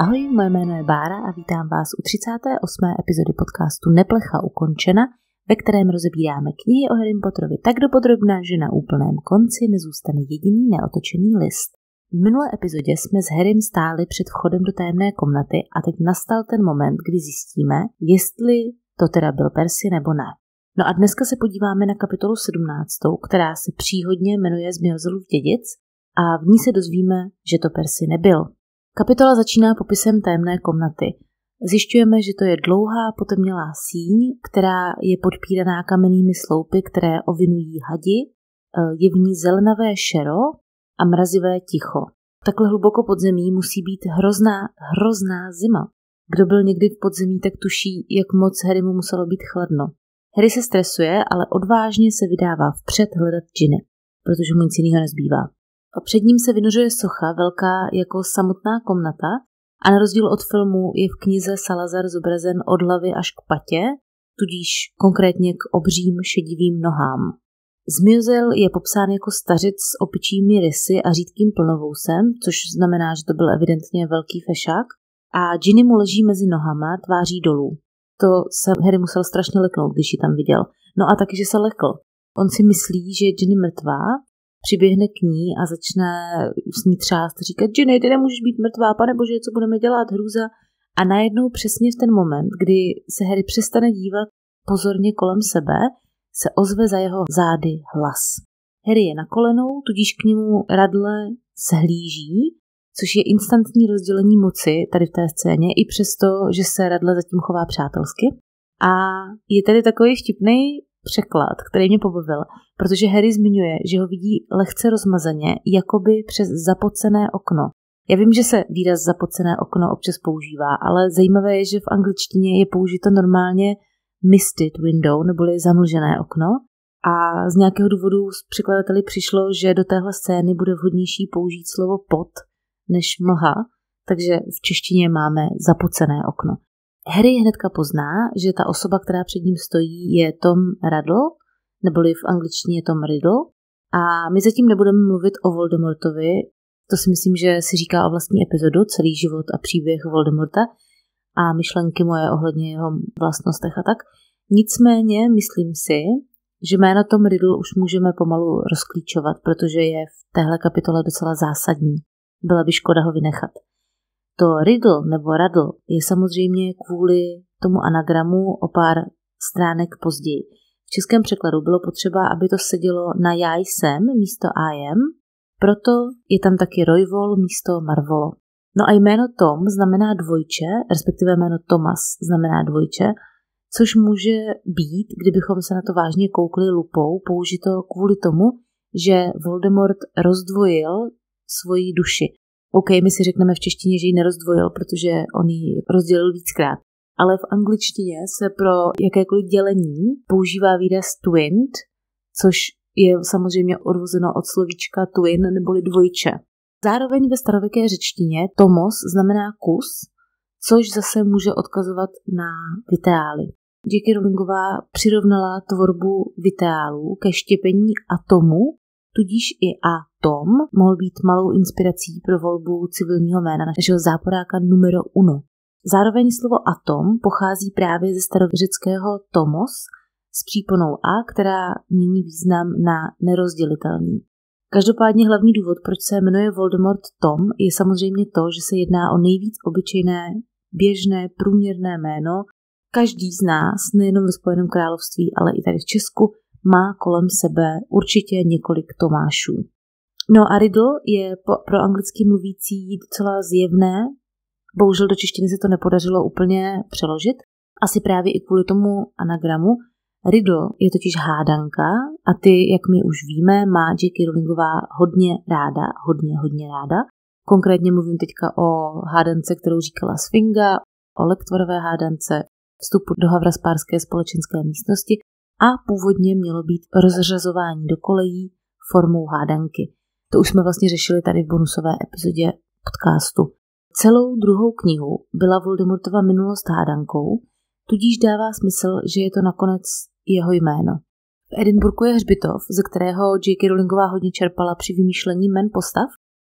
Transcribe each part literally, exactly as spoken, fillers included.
Ahoj, moje jméno je Bára a vítám vás u třicáté osmé epizody podcastu Neplecha ukončena, ve kterém rozebíráme knihy o Harrym Potterovi tak dopodrobna, že na úplném konci nezůstane jediný neotočený list. V minulé epizodě jsme s Harrym stáli před vchodem do tajemné komnaty a teď nastal ten moment, kdy zjistíme, jestli to teda byl Percy nebo ne. No a dneska se podíváme na kapitolu sedmnáctou, která se příhodně jmenuje Zmiozelův dědic a v ní se dozvíme, že to Percy nebyl. Kapitola začíná popisem tajemné komnaty. Zjišťujeme, že to je dlouhá potemnělá síň, která je podpíraná kamennými sloupy, které ovinují hadi, je v ní zelenavé šero a mrazivé ticho. Takhle hluboko pod zemí musí být hrozná, hrozná zima. Kdo byl někdy v podzemí, tak tuší, jak moc Harrymu muselo být chladno. Harry se stresuje, ale odvážně se vydává vpřed hledat Ginny, protože mu nic jiného nezbývá. A před ním se vynořuje socha velká jako samotná komnata a na rozdíl od filmu je v knize Salazar zobrazen od hlavy až k patě, tudíž konkrétně k obřím šedivým nohám. Zmiozel je popsán jako stařec s opičími rysy a řídkým plnovousem, což znamená, že to byl evidentně velký fešák, a Ginny mu leží mezi nohama tváří dolů. To se Harry musel strašně leknout, když ji tam viděl. No a taky, že se lekl. On si myslí, že je Ginny mrtvá, přiběhne k ní a začne s ní třást a říkat: Ginny, ty nemůžeš být mrtvá, panebože, co budeme dělat, hrůza. A najednou přesně v ten moment, kdy se Harry přestane dívat pozorně kolem sebe, se ozve za jeho zády hlas. Harry je na kolenou, tudíž k němu Radle sehlíží, což je instantní rozdělení moci tady v té scéně, i přesto, že se Radle zatím chová přátelsky. A je tady takový vtipný překlad, který mě pobavil, protože Harry zmiňuje, že ho vidí lehce rozmazaně, jakoby přes zapocené okno. Já vím, že se výraz zapocené okno občas používá, ale zajímavé je, že v angličtině je použito normálně misted window, neboli zamlžené okno, a z nějakého důvodu z překladateli přišlo, že do téhle scény bude vhodnější použít slovo pot než mlha, takže v češtině máme zapocené okno. Harry hnedka pozná, že ta osoba, která před ním stojí, je Tom Riddle, neboli v angličtině Tom Riddle, a my zatím nebudeme mluvit o Voldemortovi, to si myslím, že si říká o vlastní epizodu, celý život a příběh Voldemorta a myšlenky moje ohledně jeho vlastnostech a tak. Nicméně myslím si, že jméno Tom Riddle už můžeme pomalu rozklíčovat, protože je v téhle kapitole docela zásadní. Byla by škoda ho vynechat. To Riddle nebo Radl je samozřejmě kvůli tomu anagramu o pár stránek později. V českém překladu bylo potřeba, aby to sedělo na já jsem místo I am, proto je tam taky Roivol místo Marvolo. No a jméno Tom znamená dvojče, respektive jméno Thomas znamená dvojče, což může být, kdybychom se na to vážně koukli lupou, použito kvůli tomu, že Voldemort rozdvojil svoji duši. OK, my si řekneme v češtině, že ji nerozdvojil, protože on ji rozdělil víckrát. Ale v angličtině se pro jakékoliv dělení používá výraz twinned, což je samozřejmě odvozeno od slovíčka twin neboli dvojče. Zároveň ve starověké řečtině tomos znamená kus, což zase může odkazovat na viteály. J K Rowlingová přirovnala tvorbu viteálů ke štěpení atomu, tudíž i atom mohl být malou inspirací pro volbu civilního jména našeho záporáka numero uno. Zároveň slovo atom pochází právě ze starověřeckého tomos s příponou a, která mění význam na nerozdělitelný. Každopádně hlavní důvod, proč se jmenuje Voldemort Tom, je samozřejmě to, že se jedná o nejvíc obyčejné, běžné, průměrné jméno. Každý z nás, nejenom ve Spojeném království, ale i tady v Česku, má kolem sebe určitě několik Tomášů. No a Riddle je pro anglicky mluvící docela zjevné, bohužel do češtiny se to nepodařilo úplně přeložit, asi právě i kvůli tomu anagramu. Riddle je totiž hádanka a ty, jak my už víme, má J K Rowlingová hodně ráda, hodně, hodně ráda. Konkrétně mluvím teďka o hádance, kterou říkala Sfinga, o lektvorové hádance, vstupu do havraspárské společenské místnosti, a původně mělo být rozřazování do kolejí formou hádanky. To už jsme vlastně řešili tady v bonusové epizodě podcastu. Celou druhou knihu byla Voldemortova minulost hádankou, tudíž dává smysl, že je to nakonec jeho jméno. V Edinburghu je hřbitov, ze kterého J K Rowlingová hodně čerpala při vymýšlení jmen postav,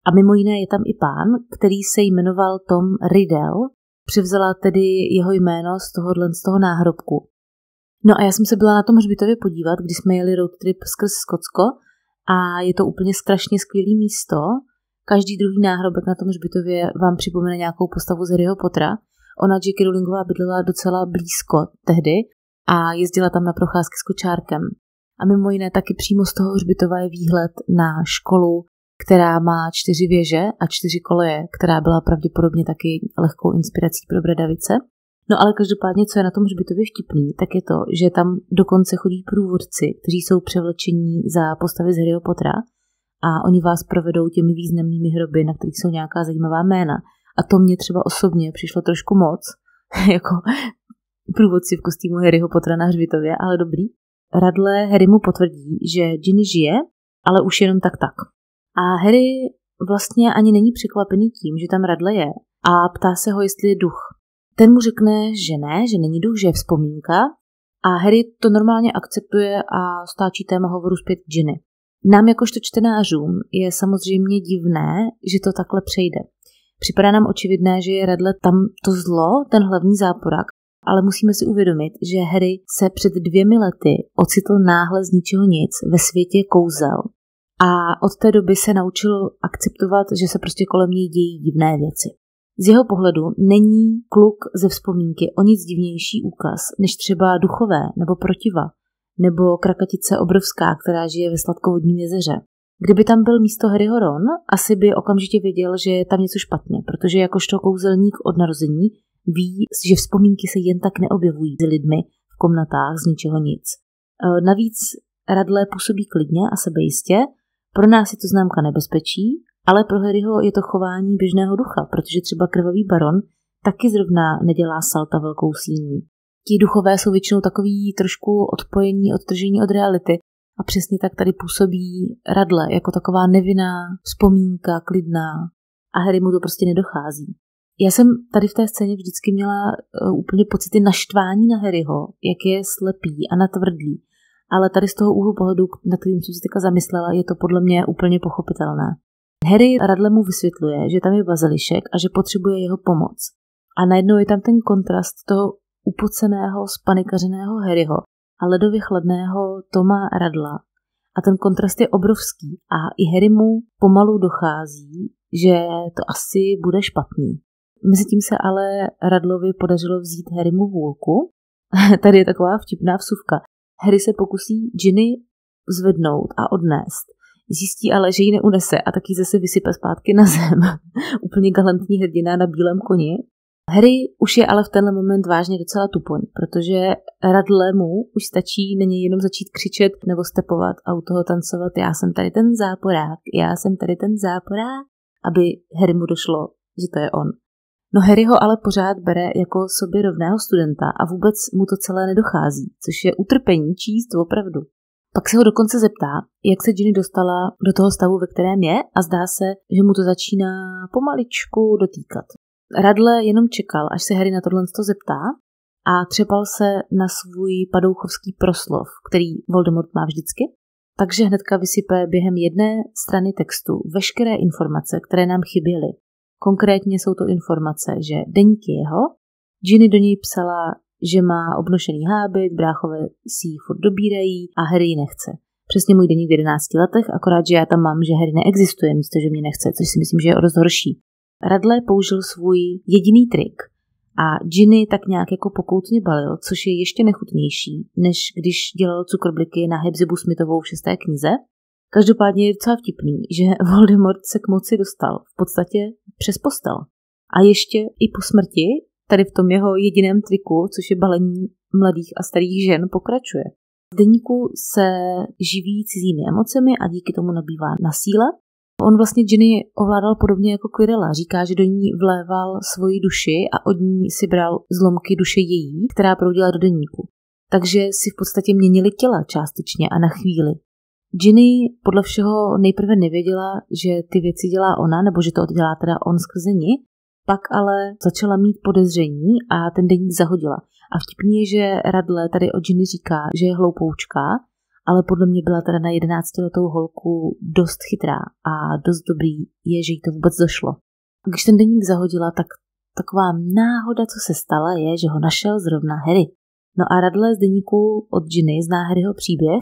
A mimo jiné je tam i pán, který se jmenoval Tom Riddle, převzala tedy jeho jméno z tohohle z toho náhrobku. No a já jsem se byla na tom hřbitově podívat, když jsme jeli road trip skrz Skotsko a je to úplně strašně skvělé místo. Každý druhý náhrobek na tom hřbitově vám připomene nějakou postavu z Harryho Pottera. Ona J K Rowlingová bydlela docela blízko tehdy a jezdila tam na procházky s kočárkem. A mimo jiné taky přímo z toho hřbitova je výhled na školu, která má čtyři věže a čtyři koleje, která byla pravděpodobně taky lehkou inspirací pro Bradavice. No ale každopádně, co je na tom hřbitově vtipný, tak je to, že tam dokonce chodí průvodci, kteří jsou převlečení za postavy z Harryho Pottera a oni vás provedou těmi významnými hroby, na kterých jsou nějaká zajímavá jména. A to mě třeba osobně přišlo trošku moc, jako průvodci v kostýmu Harryho Pottera na hřbitově, ale dobrý. Radle Harry mu potvrdí, že Ginny žije, ale už jenom tak tak. A Harry vlastně ani není překvapený tím, že tam Radle je a ptá se ho, jestli je duch. Ten mu řekne, že ne, že není duch, že je vzpomínka a Harry to normálně akceptuje a stáčí téma hovoru zpět k Ginny. Nám jakožto čtenářům je samozřejmě divné, že to takhle přejde. Připadá nám očividné, že je Radle tam to zlo, ten hlavní záporák, ale musíme si uvědomit, že Harry se před dvěmi lety ocitl náhle z ničeho nic ve světě kouzel a od té doby se naučil akceptovat, že se prostě kolem něj dějí divné věci. Z jeho pohledu není kluk ze vzpomínky o nic divnější úkaz, než třeba duchové nebo protiva, nebo krakatice obrovská, která žije ve sladkovodním jezeře. Kdyby tam byl místo Harryho Ron, asi by okamžitě věděl, že je tam něco špatně, protože jakožto kouzelník od narození ví, že vzpomínky se jen tak neobjevují s lidmi v komnatách z ničeho nic. Navíc Radle působí klidně a sebejistě, pro nás je to známka nebezpečí, ale pro Harryho je to chování běžného ducha, protože třeba krvavý baron taky zrovna nedělá salta velkou síní. Ti duchové jsou většinou takový trošku odpojení, odtržení od reality a přesně tak tady působí Radle jako taková nevinná vzpomínka, klidná a Harry mu to prostě nedochází. Já jsem tady v té scéně vždycky měla uh, úplně pocity naštvání na Harryho, jak je slepý a natvrdlý, ale tady z toho úhlu pohledu, na kterým jsem si teďka zamyslela, je to podle mě úplně pochopitelné. Harry Radle mu vysvětluje, že tam je bazilišek a že potřebuje jeho pomoc. A najednou je tam ten kontrast toho upoceného, spanikařeného Harryho a ledově chladného Toma Radla. A ten kontrast je obrovský a i Harry mu pomalu dochází, že to asi bude špatný. Mezitím se ale Radlovi podařilo vzít Harrymu hůlku. Tady je taková vtipná vsuvka. Harry se pokusí Ginny zvednout a odnést. Zjistí ale, že ji neunese a taky zase vysype zpátky na zem. Úplně galantní hrdina na bílém koni. Harry už je ale v tenhle moment vážně docela tupoň, protože Radlemu už stačí na něj jenom začít křičet nebo stepovat a u toho tancovat já jsem tady ten záporák, já jsem tady ten záporák, aby Harry mu došlo, že to je on. No Harry ho ale pořád bere jako sobě rovného studenta a vůbec mu to celé nedochází, což je utrpení číst opravdu. Pak se ho dokonce zeptá, jak se Ginny dostala do toho stavu, ve kterém je a zdá se, že mu to začíná pomaličku dotýkat. Radle jenom čekal, až se Harry na tohle zeptá a třepal se na svůj padouchovský proslov, který Voldemort má vždycky, takže hnedka vysype během jedné strany textu veškeré informace, které nám chyběly. Konkrétně jsou to informace, že deník je jeho, Ginny do něj psala, že má obnošený hábit, bráchové si ji furt dobírají a Harry ji nechce. Přesně můj deník v jedenácti letech, akorát, že já tam mám, že Harry neexistuje místo, že mě nechce, což si myslím, že je o dost horší. Radle použil svůj jediný trik a Ginny tak nějak jako pokoutně balil, což je ještě nechutnější, než když dělal cukrbliky na Hepzibah Smithovou v šesté knize. Každopádně je docela vtipný, že Voldemort se k moci dostal v podstatě přes postel. A ještě i po smrti, tady v tom jeho jediném triku, což je balení mladých a starých žen, pokračuje. V deníku se živí cizími emocemi a díky tomu nabývá na síle. On vlastně Ginny ovládal podobně jako Quirrella. Říká, že do ní vléval svoji duši a od ní si bral zlomky duše její, která proudila do deníku. Takže si v podstatě měnili těla částečně a na chvíli. Ginny podle všeho nejprve nevěděla, že ty věci dělá ona, nebo že to dělá teda on skrze ní, pak ale začala mít podezření a ten deník zahodila. A vtipný je, že Radle tady o Ginny říká, že je hloupoučka ale podle mě byla teda na jedenáctiletou holku dost chytrá a dost dobrý je, že jí to vůbec došlo. Když ten deník zahodila, tak taková náhoda, co se stala, je, že ho našel zrovna Harry. No a Radle z deníku od Ginny zná Harryho příběh.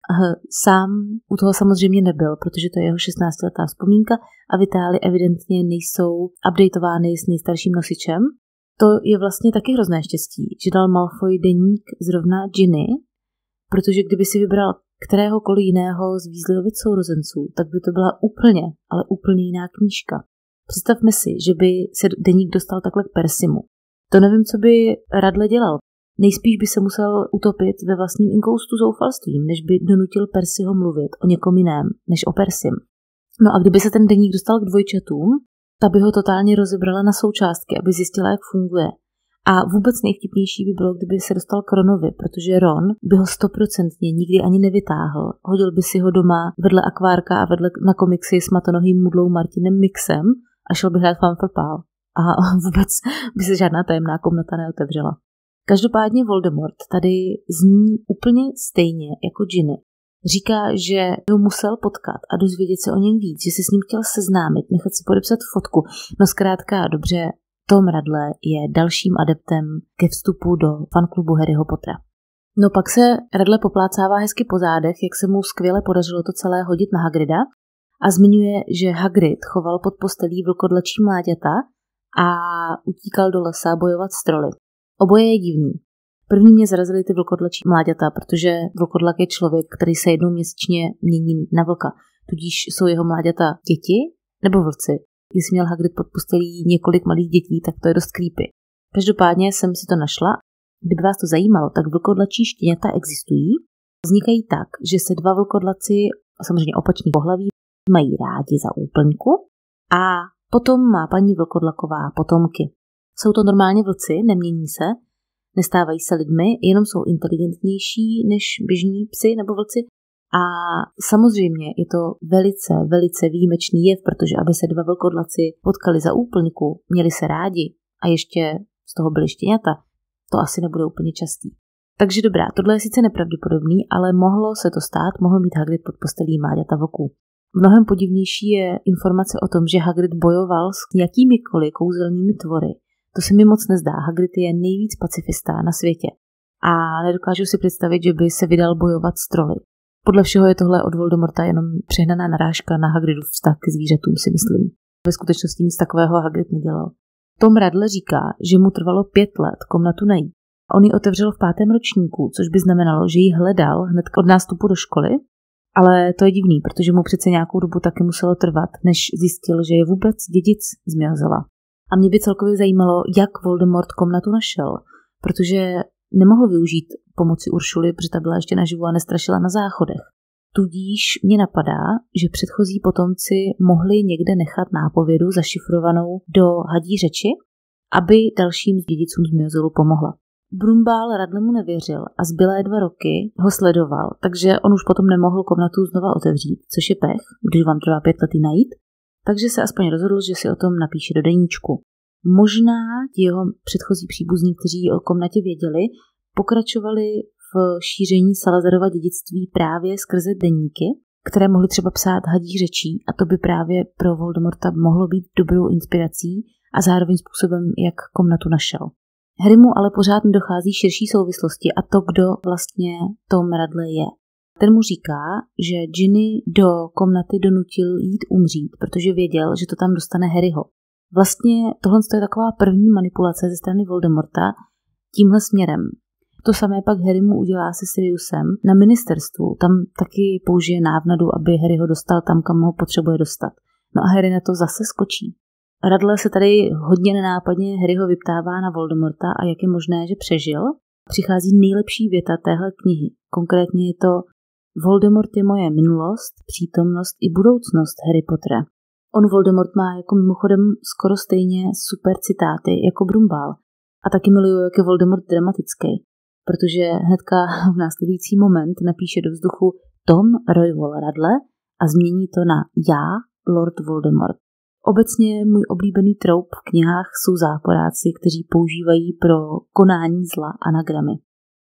Sám u toho samozřejmě nebyl, protože to je jeho šestnáctiletá vzpomínka a Vitály evidentně nejsou updateovány s nejstarším nosičem. To je vlastně taky hrozné štěstí, že dal Malfoy deník zrovna Ginny, protože kdyby si vybral kteréhokoliv jiného z Weasleyovic sourozenců, tak by to byla úplně, ale úplně jiná knížka. Představme si, že by se deník dostal takhle k Persimu. To nevím, co by Radle dělal. Nejspíš by se musel utopit ve vlastním inkoustu zoufalstvím, než by donutil Percyho mluvit o někom jiném, než o Persim. No a kdyby se ten deník dostal k dvojčatům, ta by ho totálně rozebrala na součástky, aby zjistila, jak funguje. A vůbec nejvtipnější by bylo, kdyby se dostal k Ronovi, protože Ron by ho stoprocentně nikdy ani nevytáhl. Hodil by si ho doma vedle akvárka a vedle na komiksy s matonohým mudlou Martinem Mixem a šel by hrát fanfrpál. A vůbec by se žádná tajemná komnata neotevřela. Každopádně Voldemort tady zní úplně stejně jako Ginny. Říká, že ho musel potkat a dozvědět se o něm víc, že se s ním chtěl seznámit, nechat si podepsat fotku. No zkrátka, dobře, Tom Radle je dalším adeptem ke vstupu do fanklubu Harryho Pottera. No pak se Radle poplácává hezky po zádech, jak se mu skvěle podařilo to celé hodit na Hagrida a zmiňuje, že Hagrid choval pod postelí vlkodlačí mláďata a utíkal do lesa bojovat s troly. Oboje je divný. První mě zarazily ty vlkodlačí mláďata, protože vlkodlak je člověk, který se jednou měsíčně mění na vlka. Tudíž jsou jeho mláďata děti nebo vlci. Když měl Hagrid pod postelí několik malých dětí, tak to je dost creepy. Každopádně jsem si to našla. Kdyby vás to zajímalo, tak vlkodlačí štěňata existují. Vznikají tak, že se dva vlkodlaci, samozřejmě opačný pohlaví, mají rádi za úplňku a potom má paní vlkodlaková potomky. Jsou to normálně vlci, nemění se, nestávají se lidmi, jenom jsou inteligentnější než běžní psi nebo vlci. A samozřejmě je to velice, velice výjimečný jev, protože aby se dva vlkodlaci potkali za úplňku, měli se rádi a ještě z toho byly štěňata, to asi nebude úplně častý. Takže dobrá, tohle je sice nepravděpodobný, ale mohlo se to stát, mohl mít Hagrid pod postelí mláďata vlků. Mnohem podivnější je informace o tom, že Hagrid bojoval s jakýmikoliv kouzelnými tvory. To se mi moc nezdá. Hagrid je nejvíc pacifista na světě. A nedokážu si představit, že by se vydal bojovat s troly. Podle všeho je tohle od Voldemorta jenom přehnaná narážka na Hagridův vztah k zvířatům, si myslím. Ve skutečnosti nic takového Hagrid nedělal. Tom Radle říká, že mu trvalo pět let komnatu najít. On ji otevřel v pátém ročníku, což by znamenalo, že ji hledal hned od nástupu do školy, ale to je divný, protože mu přece nějakou dobu taky muselo trvat, než zjistil, že je vůbec dědic z Milzela. A mě by celkově zajímalo, jak Voldemort komnatu našel, protože nemohl využít pomoci Uršuly, protože ta byla ještě naživu a nestrašila na záchodech. Tudíž mě napadá, že předchozí potomci mohli někde nechat nápovědu zašifrovanou do hadí řeči, aby dalším dědicům z Milzelu pomohla. Brumbál Radle mu nevěřil a zbylé dva roky ho sledoval, takže on už potom nemohl komnatu znova otevřít, což je pech, když vám trvá pět let najít, takže se aspoň rozhodl, že si o tom napíše do deníčku. Možná ti jeho předchozí příbuzní, kteří o komnatě věděli, pokračovali v šíření Salazarova dědictví právě skrze deníky, které mohly třeba psát hadí řečí a to by právě pro Voldemorta mohlo být dobrou inspirací a zároveň způsobem, jak komnatu našel. Harry mu ale pořád nedochází širší souvislosti a to, kdo vlastně Tom Radle je. Ten mu říká, že Ginny do komnaty donutil jít umřít, protože věděl, že to tam dostane Harryho. Vlastně tohle je taková první manipulace ze strany Voldemorta tímhle směrem. To samé pak Harry mu udělá se Siriusem na ministerstvu. Tam taky použije návnadu, aby Harry ho dostal tam, kam ho potřebuje dostat. No a Harry na to zase skočí. Radle se tady hodně nenápadně Harryho vyptává na Voldemorta a jak je možné, že přežil. Přichází nejlepší věta téhle knihy. Konkrétně je to: Voldemort je moje minulost, přítomnost i budoucnost Harry Pottera. On Voldemort má jako mimochodem skoro stejně super citáty jako Brumbál. A taky miluju, jak je Voldemort dramatický, protože hnedka v následující moment napíše do vzduchu Tom Royal Radle a změní to na já, Lord Voldemort. Obecně můj oblíbený troup v knihách jsou záporáci, kteří používají pro konání zla anagramy.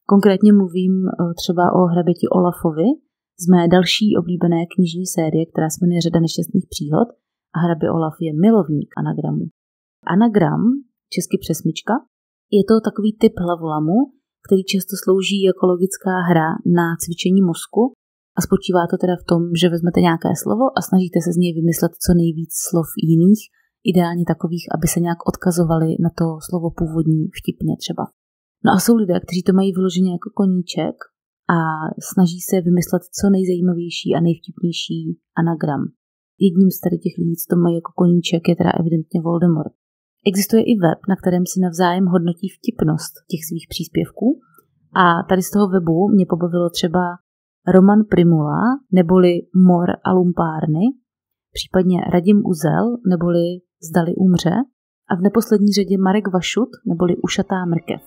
Konkrétně mluvím třeba o hraběti Olafovi z mé další oblíbené knižní série, která se jmenuje Řada nešťastných příhod, a hrabě Olaf je milovník anagramů. Anagram, česky přesmyčka, je to takový typ hlavolamu, který často slouží jako logická hra na cvičení mozku a spočívá to teda v tom, že vezmete nějaké slovo a snažíte se z něj vymyslet co nejvíc slov jiných, ideálně takových, aby se nějak odkazovali na to slovo původní vtipně třeba. No a jsou lidé, kteří to mají vyloženě jako koníček a snaží se vymyslet co nejzajímavější a nejvtipnější anagram. Jedním z tady těch lidí, co to mají jako koníček, je teda evidentně Voldemort. Existuje i web, na kterém si navzájem hodnotí vtipnost těch svých příspěvků a tady z toho webu mě pobavilo třeba Roman Primula, neboli Mor a lumpárny, případně Radim Uzel, neboli Zdali umře a v neposlední řadě Marek Vašut, neboli Ušatá mrkev.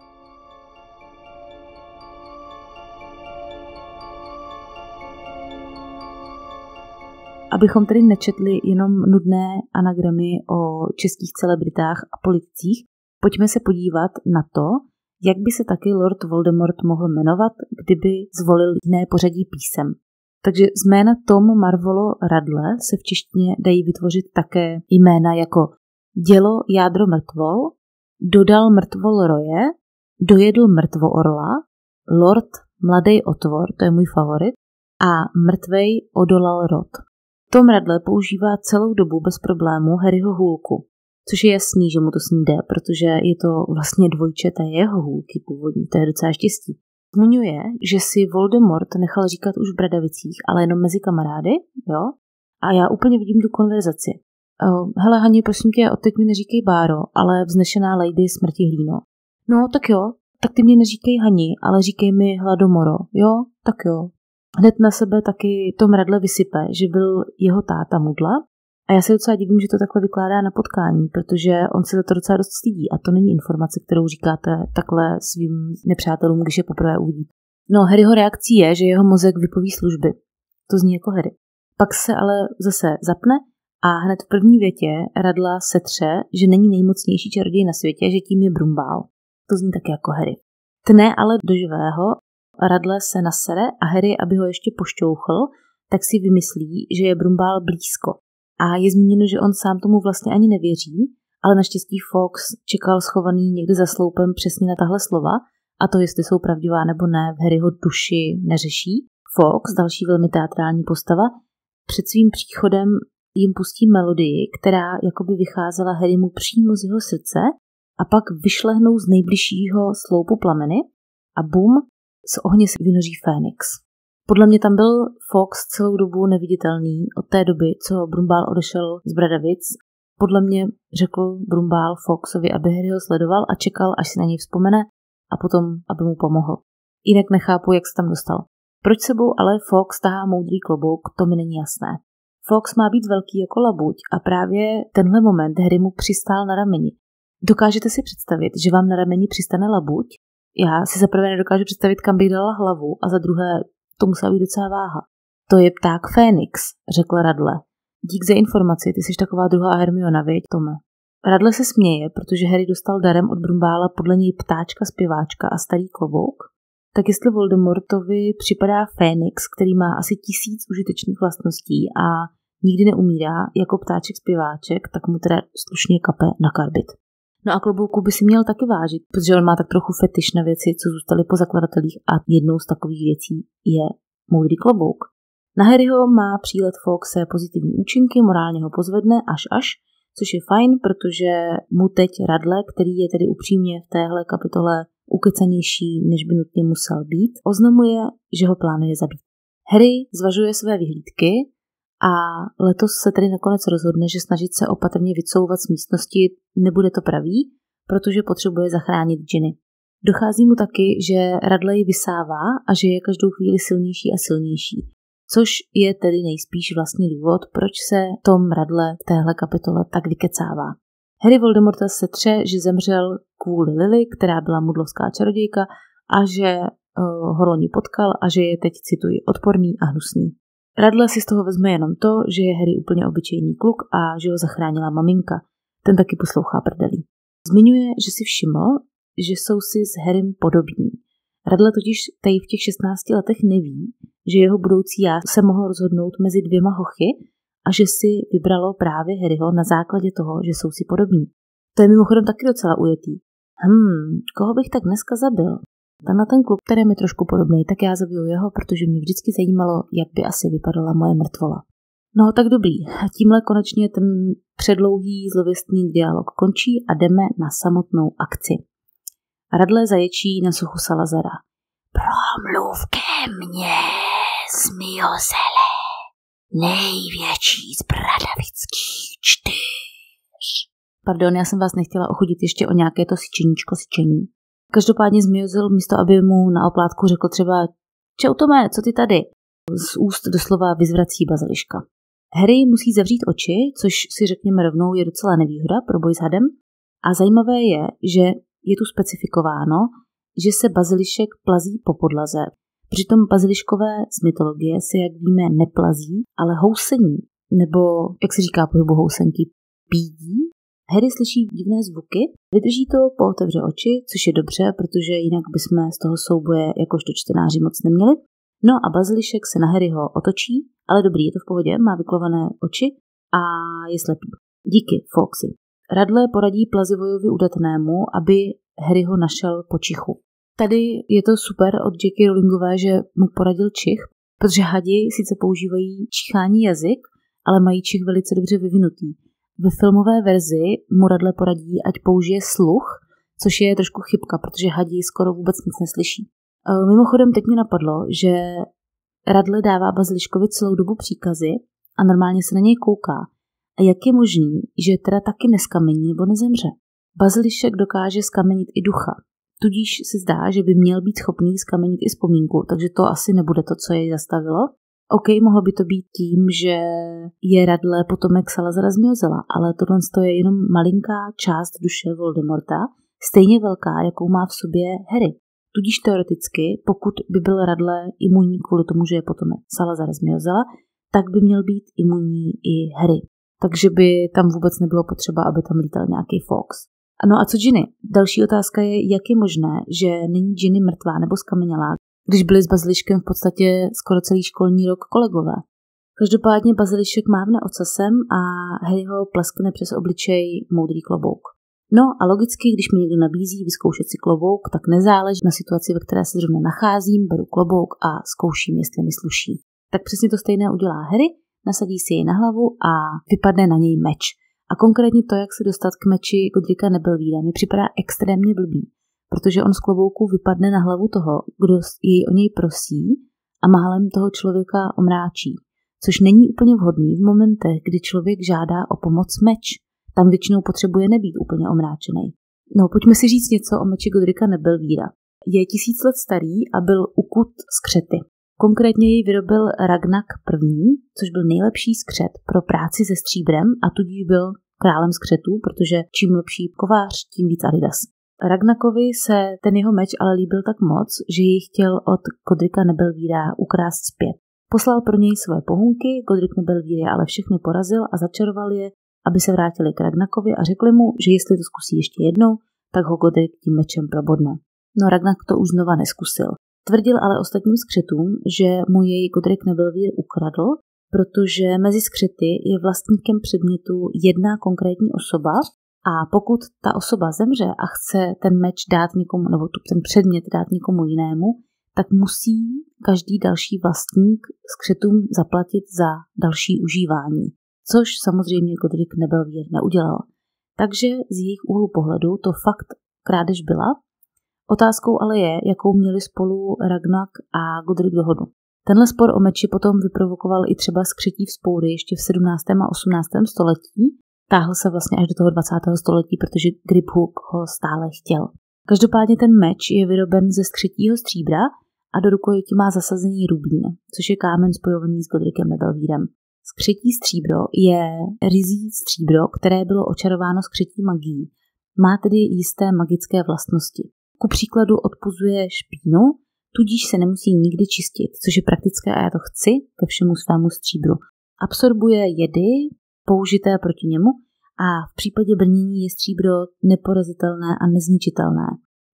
Abychom tedy nečetli jenom nudné anagramy o českých celebritách a politicích, pojďme se podívat na to, jak by se taky Lord Voldemort mohl jmenovat, kdyby zvolil jiné pořadí písem. Takže z jména Tom Marvolo Radle se v češtině dají vytvořit také jména jako Dělo jádro mrtvol, Dodal mrtvol roje, Dojedl mrtvo orla, Lord mladej otvor, to je můj favorit, a Mrtvej odolal rod. Tom Radle používá celou dobu bez problému Harryho hůlku, což je jasný, že mu to s ní jde, protože je to vlastně dvojče té jeho hůlky původní, to je docela štěstí. Zmiňuje, že si Voldemort nechal říkat už v Bradavicích, ale jenom mezi kamarády, jo? A já úplně vidím tu konverzaci. Hele Hani, prosím tě, odteď mi neříkej Báro, ale vznešená lady smrti hlíno. No, tak jo, tak ty mě neříkej Hani, ale říkej mi Hladomoro, jo? Tak jo. Hned na sebe taky Tom Radle vysype, že byl jeho táta Mudla a já se docela divím, že to takhle vykládá na potkání, protože on se za to docela dost stydí a to není informace, kterou říkáte takhle svým nepřátelům, když je poprvé uvidí. No, Harryho reakcí je, že jeho mozek vypoví služby. To zní jako Harry. Pak se ale zase zapne a hned v první větě Radla setře, že není nejmocnější čaroděj na světě, že tím je Brumbál. To zní taky jako Harry. Tne ale do živého, Radle se nasere a Harry, aby ho ještě pošťouchl, tak si vymyslí, že je Brumbál blízko. A je zmíněno, že on sám tomu vlastně ani nevěří, ale naštěstí Fox čekal schovaný někde za sloupem přesně na tahle slova a to, jestli jsou pravdivá nebo ne, v Harryho duši neřeší. Fox, další velmi teatrální postava, před svým příchodem jim pustí melodii, která jakoby vycházela Harrymu přímo z jeho srdce a pak vyšlehnou z nejbližšího sloupu plameny a bum, z ohně se vynoří Fénix. Podle mě tam byl Fox celou dobu neviditelný od té doby, co Brumbál odešel z Bradavic. Podle mě řekl Brumbál Foxovi, aby Harryho sledoval a čekal, až si na něj vzpomene a potom, aby mu pomohl. Jinak nechápu, jak se tam dostal. Proč sebou ale Fox tahá moudrý klobouk, to mi není jasné. Fox má být velký jako labuť a právě tenhle moment Harry mu přistál na rameni. Dokážete si představit, že vám na rameni přistane labuť? Já si za prvé nedokážu představit, kam bych dala hlavu a za druhé to musela být docela váha. To je pták Fénix, řekl Radle. Dík za informaci, ty jsi taková druhá Hermiona, viď, Tome. Radle se směje, protože Harry dostal darem od Brumbála podle něj ptáčka, zpěváčka a starý klobouk. Tak jestli Voldemortovi připadá Fénix, který má asi tisíc užitečných vlastností a nikdy neumírá jako ptáček zpěváček, tak mu teda slušně kape na karbit. No a klobouku by si měl taky vážit, protože on má tak trochu fetiš na věci, co zůstaly po zakladatelích a jednou z takových věcí je moudrý klobouk. Na Harryho má přílet Foxe pozitivní účinky, morálně ho pozvedne až až, což je fajn, protože mu teď Radle, který je tedy upřímně v téhle kapitole ukecanější, než by nutně musel být, oznamuje, že ho plánuje zabít. Harry zvažuje své vyhlídky a letos se tedy nakonec rozhodne, že snažit se opatrně vycouvat z místnosti nebude to pravý, protože potřebuje zachránit Ginny. Dochází mu taky, že Radley vysává a že je každou chvíli silnější a silnější, což je tedy nejspíš vlastně důvod, proč se Tom Radle v téhle kapitole tak vykecává. Harry Voldemorta se tře, že zemřel kvůli Lily, která byla mudlovská čarodějka a že uh, ho loni potkal a že je teď, cituji, odporný a hnusný. Radle si z toho vezme jenom to, že je Harry úplně obyčejný kluk a že ho zachránila maminka. Ten taky poslouchá prdelí. Zmiňuje, že si všiml, že jsou si s Harrym podobní. Radle totiž tady v těch šestnácti letech neví, že jeho budoucí já se mohl rozhodnout mezi dvěma hochy a že si vybralo právě Harryho na základě toho, že jsou si podobní. To je mimochodem taky docela ujetý. Hmm, koho bych tak dneska zabil? Tenhle ten kluk, který je mi trošku podobný, tak já zabiju jeho, protože mě vždycky zajímalo, jak by asi vypadala moje mrtvola. No tak dobrý, tímhle konečně ten předlouhý zlověstný dialog končí a jdeme na samotnou akci. Radle zaječí na sochu Salazara. Promluv ke mně, zmiozele, největší z bradavických čtyř. Pardon, já jsem vás nechtěla ochudit ještě o nějaké to syčeníčko syčení. Každopádně zmiozel místo, aby mu na oplátku řekl třeba čau Tome, co ty tady? Z úst doslova vyzvrací baziliška. Harry musí zavřít oči, což si řekněme rovnou je docela nevýhoda pro boj s hadem. A zajímavé je, že je tu specifikováno, že se bazilišek plazí po podlaze. Přitom baziliškové z mytologie se, jak víme, neplazí, ale housení, nebo, jak se říká pohybu housenky, pídí. Harry slyší divné zvuky, vydrží to, pootevře oči, což je dobře, protože jinak bychom z toho souboje jakožto čtenáři moc neměli. No a bazilišek se na Harryho otočí, ale dobrý, je to v pohodě, má vyklované oči a je slepý. Díky, Foxy. Radle poradí Plazivojovi udatnému, aby Harryho našel po čichu. Tady je to super od J K Rowlingové, že mu poradil čich, protože hadi sice používají čichání jazyk, ale mají čich velice dobře vyvinutý. Ve filmové verzi mu Radle poradí, ať použije sluch, což je trošku chybka, protože hadi skoro vůbec nic neslyší. Mimochodem teď mě napadlo, že Radle dává baziliškovi celou dobu příkazy a normálně se na něj kouká. A jak je možný, že teda taky neskamení nebo nezemře? Bazilišek dokáže skamenit i ducha, tudíž se zdá, že by měl být schopný skamenit i vzpomínku, takže to asi nebude to, co jej zastavilo. OK, mohlo by to být tím, že je Radle potomek Salazara zmiozela, ale tohle je jenom malinká část duše Voldemorta, stejně velká, jakou má v sobě Harry. Tudíž teoreticky, pokud by byl Radle imunní kvůli tomu, že je potomek Salazara zmiozela, tak by měl být imunní i Harry. Takže by tam vůbec nebylo potřeba, aby tam lítal nějaký Fox. No a co Ginny? Další otázka je, jak je možné, že není Ginny mrtvá nebo skamenělá, když byli s baziliškem v podstatě skoro celý školní rok kolegové. Každopádně bazilišek mávne ocasem a Harry ho pleskne přes obličej moudrý klobouk. No a logicky, když mi někdo nabízí vyzkoušet si klobouk, tak nezáleží na situaci, ve které se zrovna nacházím, beru klobouk a zkouším, jestli mi sluší. Tak přesně to stejné udělá Harry, nasadí si jej na hlavu a vypadne na něj meč. A konkrétně to, jak se dostat k meči Godrika Nebelvíra, mi připadá extrémně blbý, protože on z klobouku vypadne na hlavu toho, kdo jej o něj prosí a málem toho člověka omráčí. Což není úplně vhodný v momentech, kdy člověk žádá o pomoc meč. Tam většinou potřebuje nebýt úplně omráčený. No, pojďme si říct něco o meči Godrika Nebelvíra. Je tisíc let starý a byl ukut z křety. Konkrétně jej vyrobil Ragnak první, což byl nejlepší skřet pro práci se stříbrem a tudíž byl králem skřetů, protože čím lepší kovář, tím víc Adidas. Ragnakovi se ten jeho meč ale líbil tak moc, že jej chtěl od Godrika Nebelvíra ukrást zpět. Poslal pro něj své pohunky, Godrik Nebelvír je ale všechny porazil a začaroval je, aby se vrátili k Ragnakovi a řekli mu, že jestli to zkusí ještě jednou, tak ho Godrik tím mečem probodne. No Ragnak to už znova neskusil. Tvrdil ale ostatním skřetům, že mu jej Godrik Nebelvír ukradl, protože mezi skřety je vlastníkem předmětu jedna konkrétní osoba a pokud ta osoba zemře a chce ten meč dát někomu, nebo ten předmět dát někomu jinému, tak musí každý další vlastník skřetům zaplatit za další užívání, což samozřejmě Godrik Nebelvír neudělal. Takže z jejich úhlu pohledu to fakt krádež byla. Otázkou ale je, jakou měli spolu Ragnak a Godrik dohodu. Tenhle spor o meči potom vyprovokoval i třeba skřetí vzpoury ještě v sedmnáctém a osmnáctém století. Táhl se vlastně až do toho dvacátého století, protože Griphook ho stále chtěl. Každopádně ten meč je vyroben ze skřetího stříbra a do rukojeti má zasazený rubín, což je kámen spojovaný s Godrikem Nebelvírem. Skřetí stříbro je ryzí stříbro, které bylo očarováno skřetí magií. Má tedy jisté magické vlastnosti. Ku příkladu odpuzuje špínu, tudíž se nemusí nikdy čistit, což je praktické a já to chci ke všemu svému stříbru. Absorbuje jedy použité proti němu a v případě brnění je stříbro neporazitelné a nezničitelné.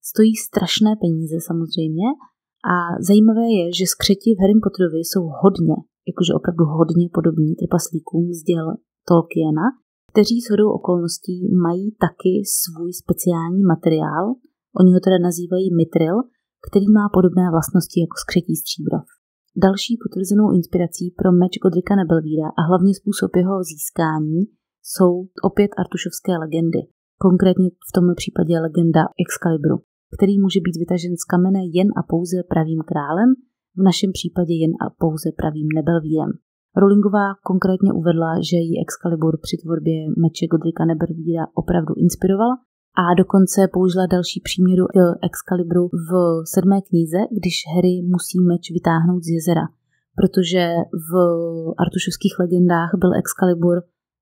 Stojí strašné peníze samozřejmě a zajímavé je, že skřeti v Harrym Potterovi jsou hodně, jakože opravdu hodně podobní trpaslíkům z děl Tolkiena, kteří shodou okolností mají taky svůj speciální materiál, oni ho teda nazývají mithril, který má podobné vlastnosti jako skřetí stříbro. Další potvrzenou inspirací pro meč Godricka Nebelvíra a hlavně způsob jeho získání jsou opět artušovské legendy, konkrétně v tomto případě legenda Excalibru, který může být vytažen z kamene jen a pouze pravým králem, v našem případě jen a pouze pravým Nebelvírem. Rowlingová konkrétně uvedla, že ji Excalibur při tvorbě meče Godricka Nebelvíra opravdu inspiroval a dokonce použila další příměru k Excalibru v sedmé knize, když Harry musí meč vytáhnout z jezera, protože v artušovských legendách byl Excalibur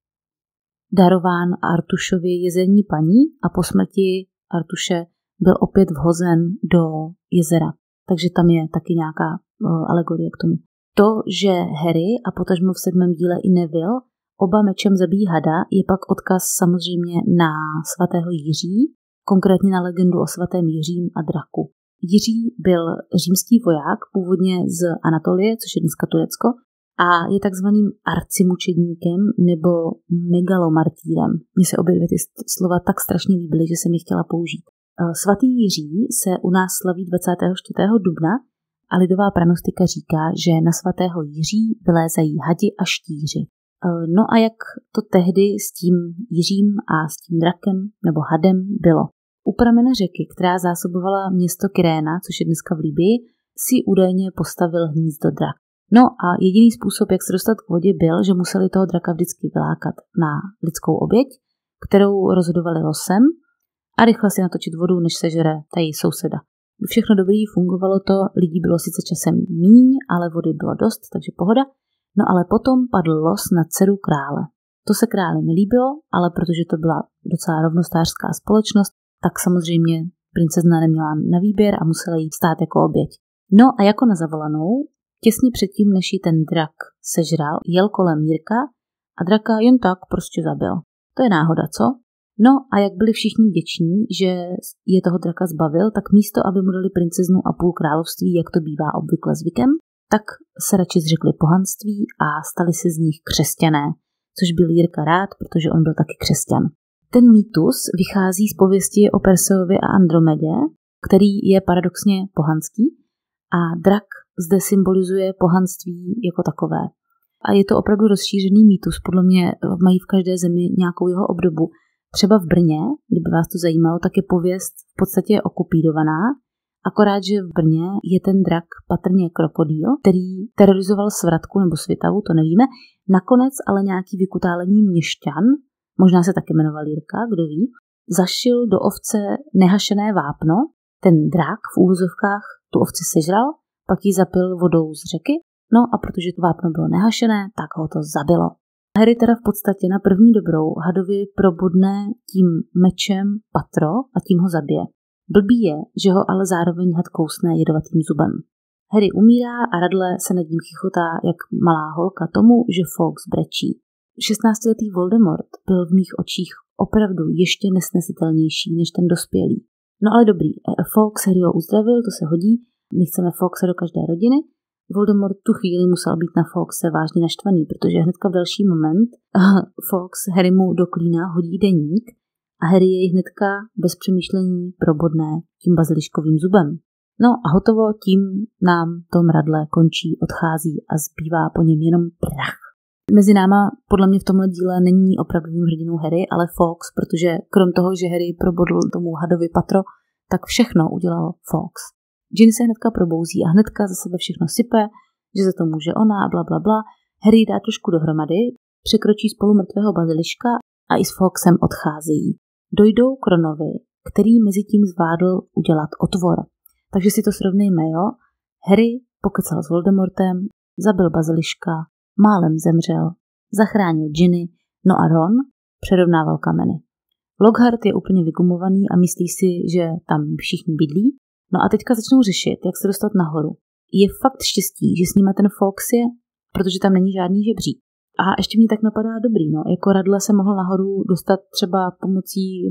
darován Artušovi jezerní paní a po smrti Artuše byl opět vhozen do jezera. Takže tam je taky nějaká uh, alegorie k tomu. To, že Harry a potažmo v sedmém díle i Neville oba mečem zabíjí hada, je pak odkaz samozřejmě na svatého Jiří, konkrétně na legendu o svatém Jiřím a draku. Jiří byl římský voják, původně z Anatolie, což je dneska Turecko, a je takzvaným arcimučedníkem nebo megalomartýrem. Mně se obě dvě ty slova tak strašně líbily, že jsem je chtěla použít. Svatý Jiří se u nás slaví dvacátého čtvrtého dubna a lidová pranostika říká, že na svatého Jiří vylézají hadi a štíři. No a jak to tehdy s tím Jiřím a s tím drakem nebo hadem bylo? U pramene řeky, která zásobovala město Kyréna, což je dneska v Libii, si údajně postavil hnízdo drak. No a jediný způsob, jak se dostat k vodě, byl, že museli toho draka vždycky vylákat na lidskou oběť, kterou rozhodovali losem a rychle si natočit vodu, než sežere tají souseda. Všechno dobrý, fungovalo to, lidí bylo sice časem míň, ale vody bylo dost, takže pohoda. No ale potom padl los na dceru krále. To se králi nelíbilo, ale protože to byla docela rovnostářská společnost, tak samozřejmě princezna neměla na výběr a musela jí stát jako oběť. No a jako na zavolanou, těsně předtím, než ji ten drak sežral, jel kolem Jirka a draka jen tak prostě zabil. To je náhoda, co? No a jak byli všichni vděční, že je toho draka zbavil, tak místo, aby mu dali princeznu a půl království, jak to bývá obvykle zvykem, tak se radši zřekli pohanství a stali se z nich křesťané, což byl Jirka rád, protože on byl taky křesťan. Ten mýtus vychází z pověsti o Perseovi a Andromedě, který je paradoxně pohanský a drak zde symbolizuje pohanství jako takové. A je to opravdu rozšířený mýtus, podle mě mají v každé zemi nějakou jeho obdobu. Třeba v Brně, kdyby vás to zajímalo, tak je pověst v podstatě okupírovaná, akorát, že v Brně je ten drak patrně krokodýl, který terorizoval Svratku nebo Svitavu, to nevíme, nakonec ale nějaký vykutálení měšťan, možná se taky jmenoval Jirka, kdo ví, zašil do ovce nehašené vápno, ten drak v úvozovkách tu ovci sežral, pak ji zapil vodou z řeky, no a protože to vápno bylo nehašené, tak ho to zabilo. Harry teda v podstatě na první dobrou hadovi probodne tím mečem patro a tím ho zabije. Blbý je, že ho ale zároveň had kousne jedovatým zubem. Harry umírá a Radle se nad ním chichotá jak malá holka tomu, že Fawkes brečí. šestnáctiletý Voldemort byl v mých očích opravdu ještě nesnesitelnější než ten dospělý. No ale dobrý, Fawkes Harryho uzdravil, to se hodí, my chceme Fawkese do každé rodiny. Voldemort tu chvíli musel být na Fawkese vážně naštvaný, protože hnedka v další moment Fawkes Harrymu do klína hodí deník a Harry jej hnedka bez přemýšlení probodne tím baziliškovým zubem. No a hotovo, tím nám Tom Radle končí, odchází a zbývá po něm jenom prach. Mezi náma podle mě v tomhle díle není opravdovým hrdinou Harry, ale Fawkes, protože krom toho, že Harry probodl tomu hadovi patro, tak všechno udělal Fawkes. Ginny se hnedka probouzí a hnedka za sebe všechno sype, že za to může ona a bla bla bla. Harry dá trošku dohromady, překročí spolu mrtvého baziliška a i s Fawkesem odcházejí. Dojdou k Ronovi, který mezi tím zvládl udělat otvor. Takže si to srovnejme, jo? Harry pokecal s Voldemortem, zabil baziliška, málem zemřel, zachránil Ginny, no a Ron přerovnával kameny. Lockhart je úplně vygumovaný a myslí si, že tam všichni bydlí. No a teďka začnou řešit, jak se dostat nahoru. Je fakt štěstí, že s nima ten Fawkes je, protože tam není žádný žebřík. A ještě mě tak napadá dobrý, no, jako Radle se mohl nahoru dostat třeba pomocí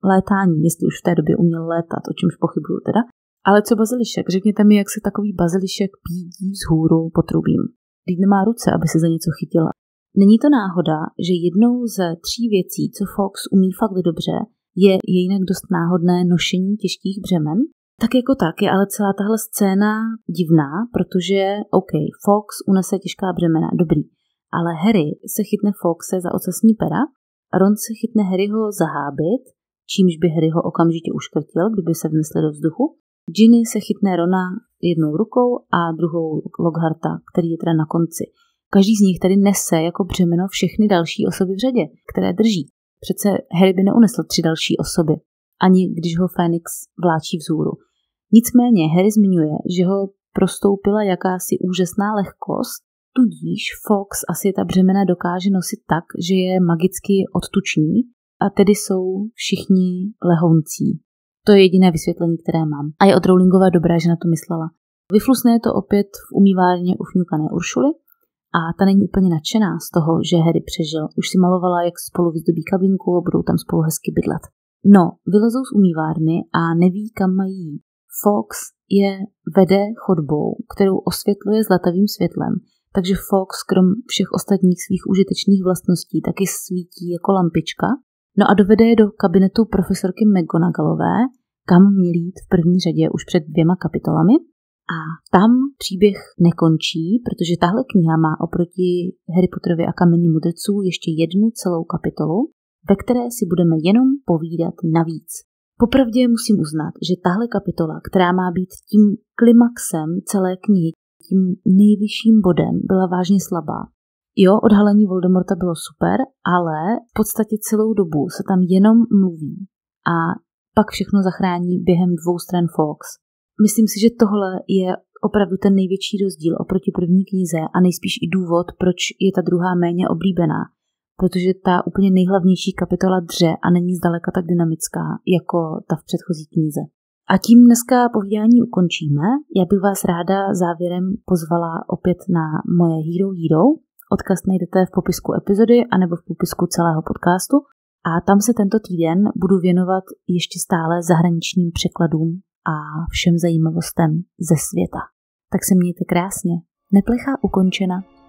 létání, jestli už v té době uměl létat, o čemž pochybuju teda. Ale co bazilišek? Řekněte mi, jak se takový bazilišek pídí vzhůru potrubím. Když nemá ruce, aby se za něco chytila. Není to náhoda, že jednou ze tří věcí, co Fox umí fakt dobře, je, je jinak dost náhodné nošení těžkých břemen? Tak jako tak je ale celá tahle scéna divná, protože OK, Fox unese těžká břemena, dobrý, ale Harry se chytne Foxe za ocasní pera, Ron se chytne Harryho za hábit, čímž by Harry ho okamžitě uškrtil, kdyby se vnesli do vzduchu. Ginny se chytne Rona jednou rukou a druhou Lockharta, který je teda na konci. Každý z nich tedy nese jako břemeno všechny další osoby v řadě, které drží. Přece Harry by neunesl tři další osoby, ani když ho Fénix vláčí vzhůru. Nicméně Harry zmiňuje, že ho prostoupila jakási úžasná lehkost, tudíž Fox asi ta břemena dokáže nosit tak, že je magicky odtuční a tedy jsou všichni lehoncí. To je jediné vysvětlení, které mám. A je od Rowlingové dobré, že na to myslela. Vyflusne je to opět v umývárně ufňukané Uršuly a ta není úplně nadšená z toho, že Harry přežil. Už si malovala, jak spolu vyzdobí kabinku a budou tam spolu hezky bydlet. No, vylezou z umývárny a neví, kam mají jít. Fox je vede chodbou, kterou osvětluje zlatavým světlem, takže Fox krom všech ostatních svých užitečných vlastností taky svítí jako lampička. No a dovede je do kabinetu profesorky McGonagallové, kam měl jít v první řadě už před dvěma kapitolami. A tam příběh nekončí, protože tahle kniha má oproti Harry Potterovi a Kameni mudrců ještě jednu celou kapitolu, ve které si budeme jenom povídat navíc. Popravdě musím uznat, že tahle kapitola, která má být tím klimaxem celé knihy, tím nejvyšším bodem, byla vážně slabá. Jo, odhalení Voldemorta bylo super, ale v podstatě celou dobu se tam jenom mluví a pak všechno zachrání během dvou stran Fox. Myslím si, že tohle je opravdu ten největší rozdíl oproti první knize a nejspíš i důvod, proč je ta druhá méně oblíbená. Protože ta úplně nejhlavnější kapitola dře a není zdaleka tak dynamická, jako ta v předchozí knize. A tím dneska povídání ukončíme. Já bych vás ráda závěrem pozvala opět na moje Hero Hero. Odkaz najdete v popisku epizody anebo v popisku celého podcastu. A tam se tento týden budu věnovat ještě stále zahraničním překladům a všem zajímavostem ze světa. Tak se mějte krásně. Neplecha ukončena.